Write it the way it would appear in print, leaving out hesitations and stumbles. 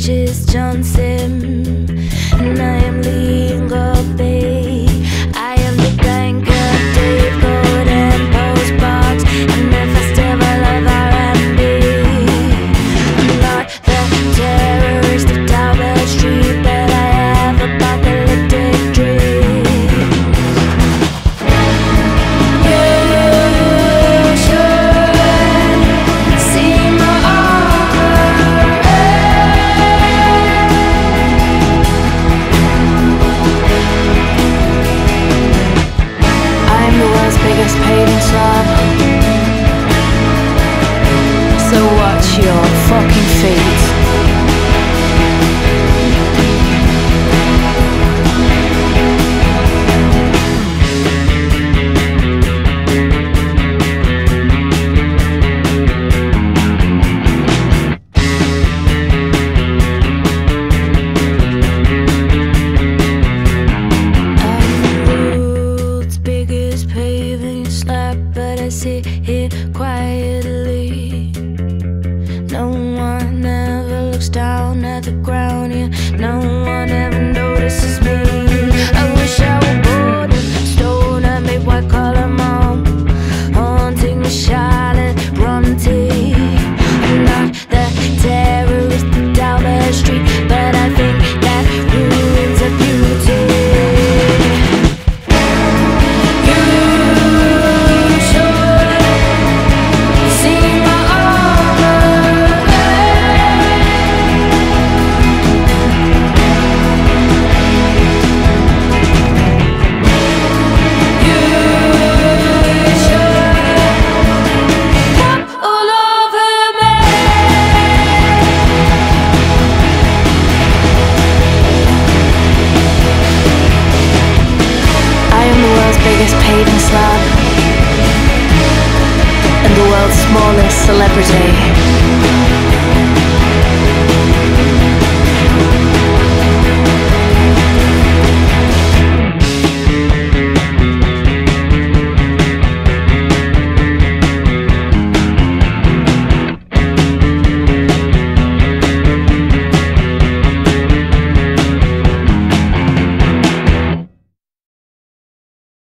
which is John Simm, and I am Lee Ingleby. I am the banker, Dave Gold and Postbox, and the festival of R&B. I'm not the terrorist of Talbot Street, but I have apocalyptic dreams. You should see my armoury. I'm the world's biggest paving slab, so watch your fucking feet. World's biggest paving slab, but I sit here quietly. No one ever looks down at the ground.